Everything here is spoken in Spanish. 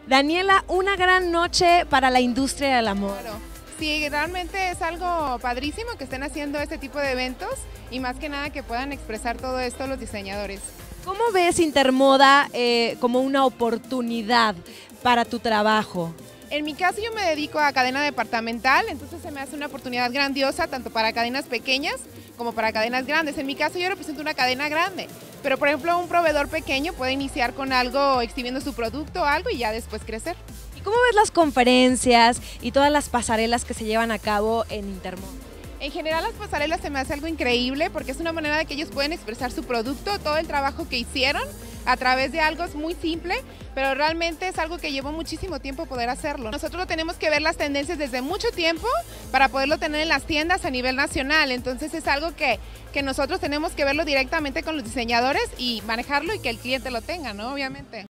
Daniela, una gran noche para la industria de la moda. Claro. Sí, realmente es algo padrísimo que estén haciendo este tipo de eventos y más que nada que puedan expresar todo esto los diseñadores. ¿Cómo ves Intermoda como una oportunidad para tu trabajo? En mi caso yo me dedico a cadena departamental, entonces se me hace una oportunidad grandiosa tanto para cadenas pequeñas como para cadenas grandes. En mi caso yo represento una cadena grande, pero por ejemplo un proveedor pequeño puede iniciar con algo, exhibiendo su producto o algo y ya después crecer. ¿Y cómo ves las conferencias y todas las pasarelas que se llevan a cabo en Intermoda? En general las pasarelas se me hace algo increíble porque es una manera de que ellos pueden expresar su producto, todo el trabajo que hicieron a través de algo muy simple, pero realmente es algo que llevó muchísimo tiempo poder hacerlo. Nosotros tenemos que ver las tendencias desde mucho tiempo para poderlo tener en las tiendas a nivel nacional, entonces es algo que nosotros tenemos que verlo directamente con los diseñadores y manejarlo y que el cliente lo tenga, ¿no? Obviamente.